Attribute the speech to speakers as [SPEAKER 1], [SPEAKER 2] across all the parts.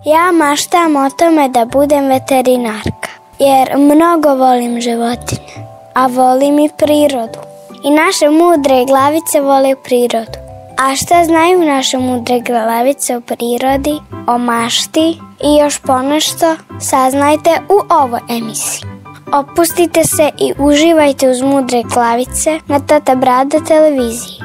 [SPEAKER 1] Ja maštam o tome da budem veterinarka, jer mnogo volim životinje, a volim i prirodu. I naše mudre glavice vole prirodu. A šta znaju naše mudre glavice o prirodi, o mašti i još ponešto saznajte u ovoj emisiji. Opustite se i uživajte uz mudre glavice na Tata Brada televiziji.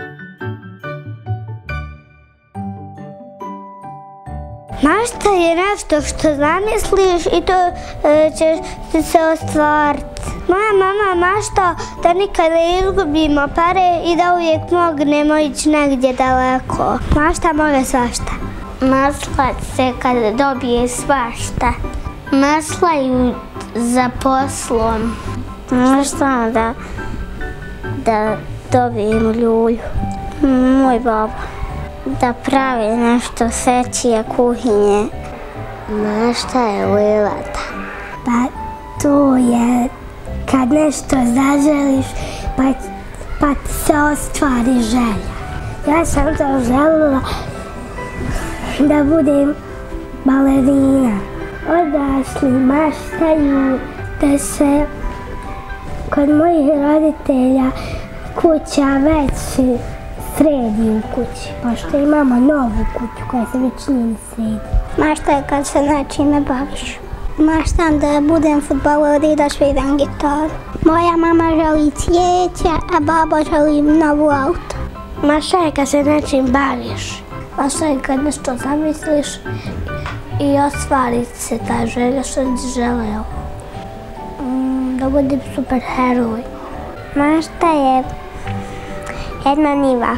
[SPEAKER 2] Mašta je nešto što zamisliš i to će se ostvariti. Moja mama mašta da nikad ne izgubimo pare i da uvijek mognemo ići negdje daleko. Mašta može svašta. Maslat se kad dobije svašta. Maslaju za poslom. Mašta da dobijem ljulju. Moj baba. Da pravi nešto svećije kuhinje. Mašta je lilata. Pa to je kad nešto zaželiš pa ti se ostvari želja. Ja sam to željela da budem balerina. Odrasli maštaju da se kod mojih roditelja kuća već sredi u kući, pošto imamo novu kuću koja se već nije sredi. Mašta je kad se nečime baviš. Maštam da budem fudbaler i da sviram gitaru. Moja mama želi cvijeće, a baba želi novu auto. Mašta je kad se nečim baviš. Mašta je kad nešto zamisliš i ostvari se ta želja što ti želeo. Da budem super heroj. Mašta je jedna njiva.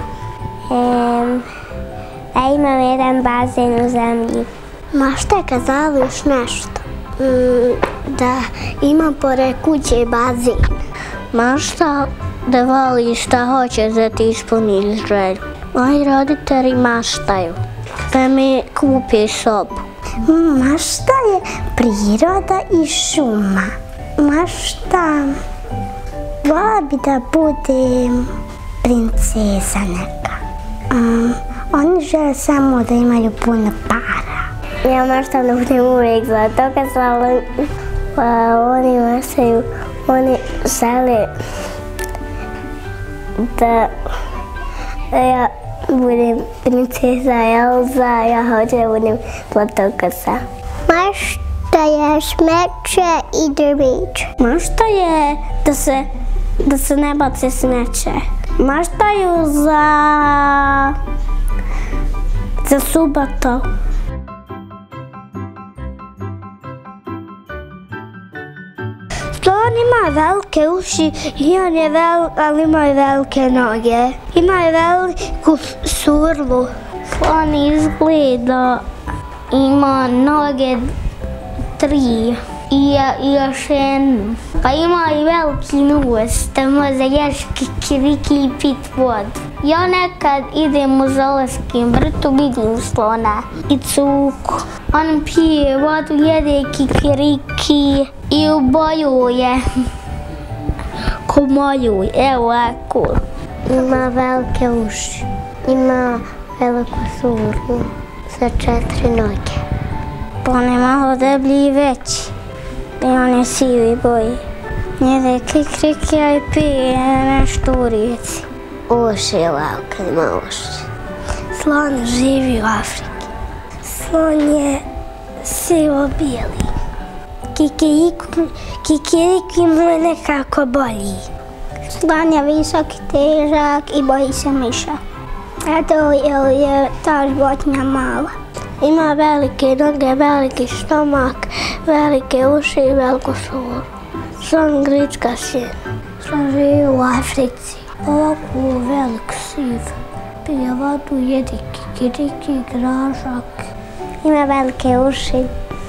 [SPEAKER 2] Da imam jedan bazen u zemlji. Mašta je kad želiš nešto. Da imam pored kuće bazen. Mašta da voliš šta hoćeš da ti ispuniš želju. Moji roditelji maštaju da mi kupi sobu. Mašta je priroda i šuma. Mašta vola bi da budem princeza neka. Oni žele samo da imaju puno para. Ja maštam da budem uvijek zlato kad zvala. Oni maštaju, oni žele da ja budem princeza Elza, ja hoću da budem zlatokasa. Mašta je smeće i drveće. Mašta je da se ne baci smeće. Maštaju za subotu. Slon ima velike uši i on je ali ima i velike noge. Ima i veliku surlu. Slon izgleda ima noge 3 i još jednu. Pa ima i veliki nos, da može ješ kikiriki i pit vodu. Ja nekad idem u zoološkom vrtu, vidim slona i cuku. On pije vodu, jede kikiriki i ubojuje. Komoljuje, evo ovako. Ima velike uši, ima veliku surnu sa 4 noge. On je malo deblji i veći. I on je sivi boji. Jede kikirikija i pije nešto u rijeci. Uši je lavka, ima uši. Slon živi u Afriki. Slon je sivo-bijeli. Kikiriki mu je nekako bolji. Slon je visok i težak i boji se miša. Eto je ta životinja mala. Ima velike noge, veliki stomak, velike uši i veliku suru. Slon grička sjena. Slon živi u Africi. Ovako velik siv. Pije vodu, jedi kikiriki, gražak. Ima velike uši,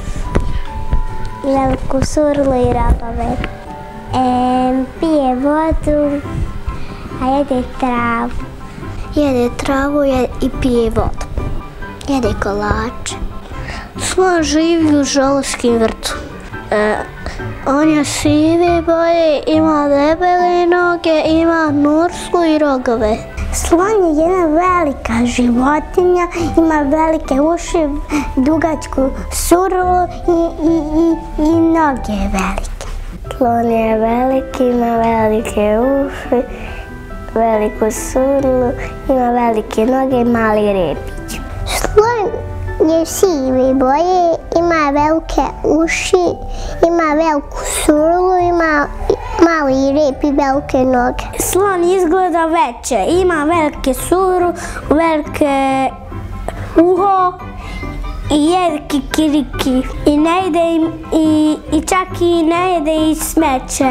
[SPEAKER 2] veliku surlu i rogove. Pije vodu, a jede travu. Jede travu i pije vodu. Jede kolače. Slon živi u zoološkom vrtu. On je sive boje, ima debele noge, ima norsku i rogove. Slon je jedna velika životinja, ima velike uši, dugačku surulu i noge velike.
[SPEAKER 1] Slon je veliki, ima velike uši, veliku surulu, ima velike noge i mali repić.
[SPEAKER 2] Slon je sive boje, ima velike uši, ima veliku surulu, ima mali rep i velike noge.
[SPEAKER 1] Slon izgleda veće, ima velike suru, velike uho i jede kikiriki. I ne jede i čak i ne jede i smeće.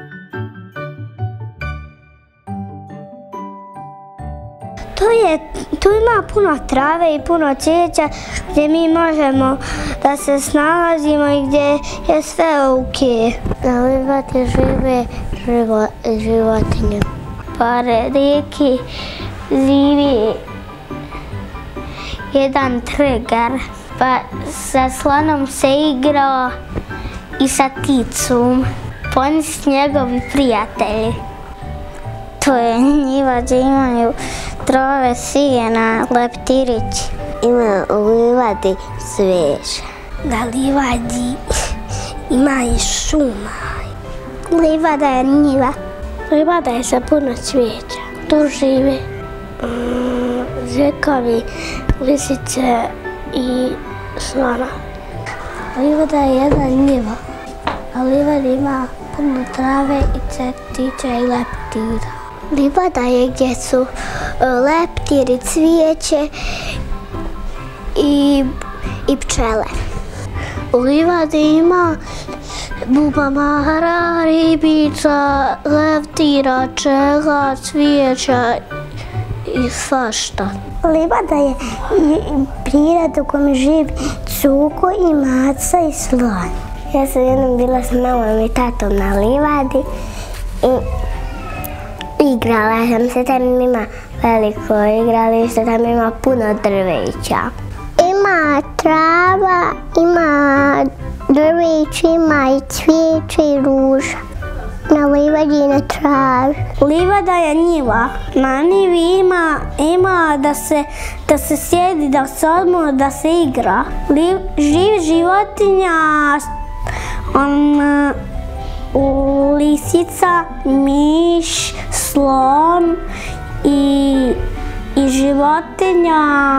[SPEAKER 2] Tu ima puno trave i puno cvijeća gdje mi možemo da se snalazimo i gdje je sve ok.
[SPEAKER 1] Na livadi žive životinje. Pored rijeke živi jedan tigar, pa sa slonom se igrao i sa ticom. Oni su njegovi prijatelji. To je njiva gdje imaju trove, sijena, leptirići. Ima u livadi cvijeća.
[SPEAKER 2] Na livadi ima i šuma. Livada je njiva.
[SPEAKER 1] Livada je sa puno cvijeća. Tu žive zekovi, lisice i slona. Livada je jedna njiva. A livada ima puno trave i cvjetića i leptira.
[SPEAKER 2] Livada je gdje su leptiri, cvijeće i pčele.
[SPEAKER 1] U livadi ima bubamara, ribica, leptira, pčela, cvijeća i svašta.
[SPEAKER 2] Livada je priroda u kojem živi cuko i maca i slon.
[SPEAKER 1] Ja sam jednom bila s mamom i tatom na livadi i igrala sam se, tam ima veliko igralište, tam ima puno drveća.
[SPEAKER 2] Ima trava, ima drveće, ima i cvijeće i ruža. Na livadi i na travi.
[SPEAKER 1] Livada je njiva. Na njivi ima da se sjedi, da se odmora, da se igra. Živi životinja, lisica, miš, slon i životinja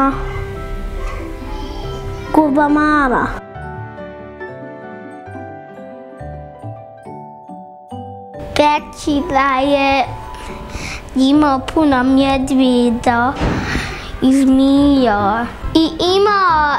[SPEAKER 1] gubamara. Pećina je imao puno medvjeda i zmija. I ima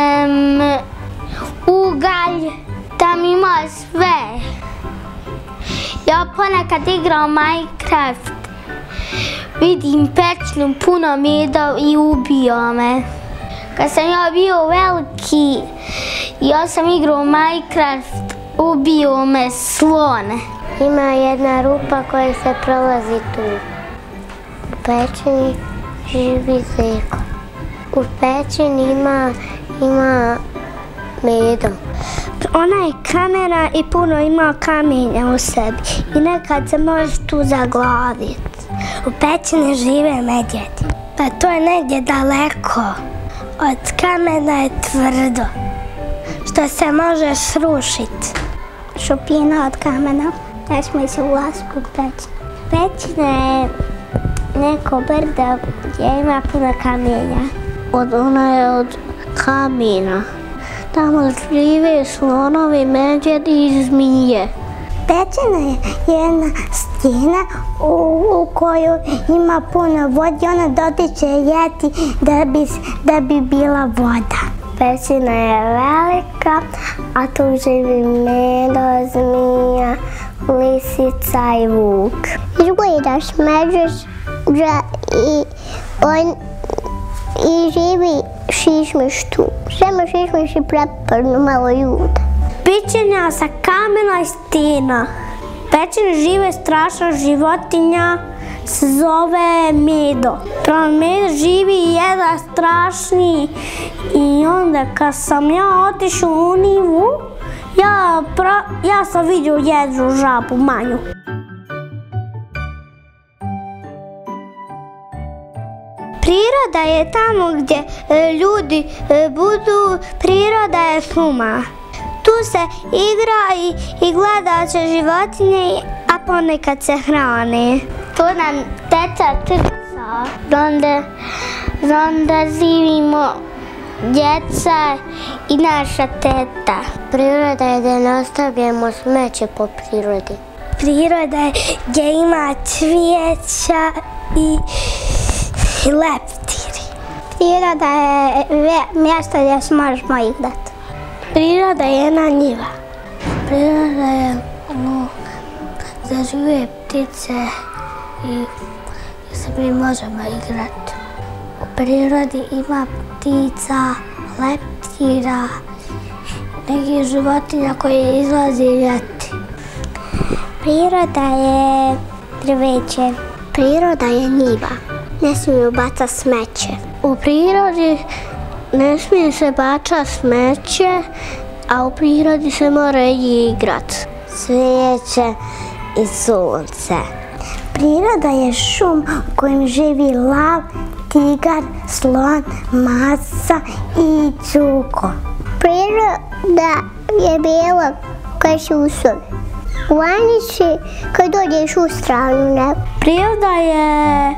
[SPEAKER 1] ugalj, tam ima sve. Ja ponekad igram Minecraft, vidim pećinu puno meda i ubio me. Kad sam ja bio veliki, ja sam igrao Minecraft, ubio me slon. Ima jedna rupa koja se prolazi tu. U pećini živi zeko. U pećini ima medo.
[SPEAKER 2] Ona je kamena i puno ima kamenja u sebi i nekad se može tu zaglaviti. U pećini žive medvjedi. Pa to je negdje daleko. Od kamena je tvrdo, što se može srušiti. Šupina od kamena. Ja smo se ulaziti u pećinu.
[SPEAKER 1] Pećina je neko brdo gdje ima puno kamenja. Ona je od kamena. Tamo žive slonovi, medvjedi i zmije.
[SPEAKER 2] Pećina je jedna stijena u kojoj ima puno vode. Ona dotiče ljeti da bi bila voda.
[SPEAKER 1] Pećina je velika, a tu živi medo, zmija, lisica i vuk.
[SPEAKER 2] Izgledaš medvjeđa i živi šišmiš tu. Samo šišmiš i preporno malo ljuda.
[SPEAKER 1] Pećina sa kamena i stina. Pećina žive strašna životinja, se zove medo. Medo živi jedan strašni i onda kad sam ja otišao u njivu, ja sam vidio jednu žabu manju.
[SPEAKER 2] Priroda je tamo gdje ljudi budu, priroda je šuma. Tu se igra i gleda se životinje, a ponekad se hrani. Tu nam teca trca, onda živimo djeca i naša teta. Priroda je da ne ostavljamo smeće po prirodi. Priroda je gdje ima cvijeća i leptiri. Priroda je mjesto gdje se možemo igrati. Priroda je jedna njiva. Priroda je gdje žive ptice i se mi možemo igrati. U prirodi ima ptica, leptira, nekih životinja koje izlazi ljeti. Priroda je drveće. Priroda je njiva. Ne smiju bacati smeće. U prirodi ne smije se bacati smeće, a u prirodi se mora igrati. Cvijeće i sunce. Priroda je šum u kojem živi lav, tigar, slon, maca i čuko. Priroda je bijela koja se usove. U Vanici kad dođeš u stranu nebu. Priroda je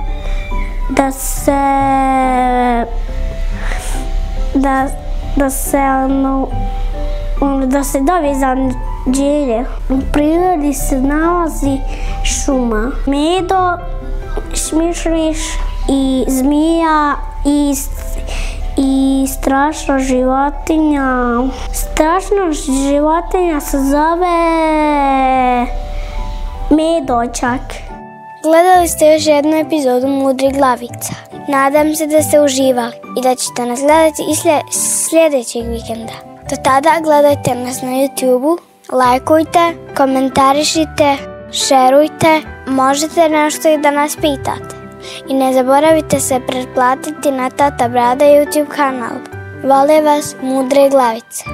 [SPEAKER 2] da se dobije za dželje. U prirodi se nalazi šuma, medo, šmišmiš i zmija i strašna životinja. Strašna životinja se zove medočak.
[SPEAKER 1] Gledali ste još jednu epizodu Mudrih glavica. Nadam se da ste uživali i da ćete nas gledati i sljedećeg vikenda. Do tada gledajte nas na YouTube-u, lajkujte, komentarišite, šerujte, možete nešto i da nas pitate. I ne zaboravite se pretplatiti na Tata Brada YouTube kanal. Vole vas Mudre glavice.